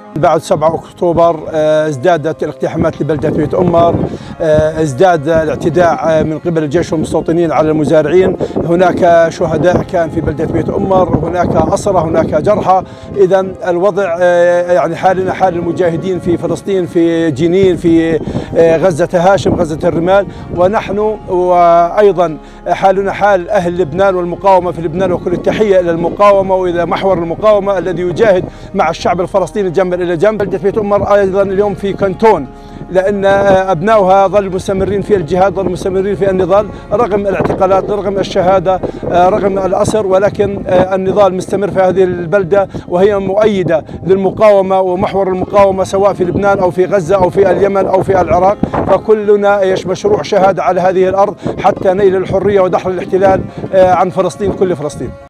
بعد 7 أكتوبر ازدادت الاقتحامات لبلدة بيت أمر، ازداد الاعتداء من قبل الجيش والمستوطنين على المزارعين، هناك شهداء كان في بلدة بيت أمر، هناك أسرى، هناك جرحى. إذا الوضع يعني حالنا حال المجاهدين في فلسطين، في جنين، في غزة هاشم، غزة الرمال، ونحن وأيضا حالنا حال أهل لبنان والمقاومة في لبنان، وكل التحية إلى المقاومة وإلى محور المقاومة الذي يجاهد مع الشعب الفلسطيني جنبا إلى جنب. بلدة بيت أمر أيضا اليوم في كنتون، لأن أبنائها ظلوا مستمرين في الجهاد، ظلوا مستمرين في النضال رغم الاعتقالات، رغم الشهادة، رغم الأسر، ولكن النضال مستمر في هذه البلدة، وهي مؤيدة للمقاومة ومحور المقاومة سواء في لبنان أو في غزة أو في اليمن أو في العراق. فكلنا مشروع شهادة على هذه الأرض حتى نيل الحرية ودحر الاحتلال عن فلسطين، كل فلسطين.